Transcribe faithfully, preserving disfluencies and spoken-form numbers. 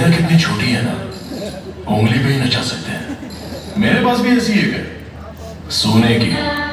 उंगलियां कितनी छोटी है ना, उंगली पे ही नचा सकते हैं। मेरे पास भी ऐसी एक है, सोने की।